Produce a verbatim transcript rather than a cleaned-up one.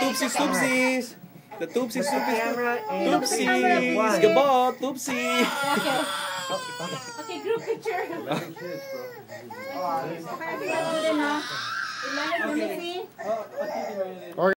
toopsies, toopsies. The toopsies, toopsies, Toopsies. Gabot, toopsie. Okay. Okay, group picture. Okay,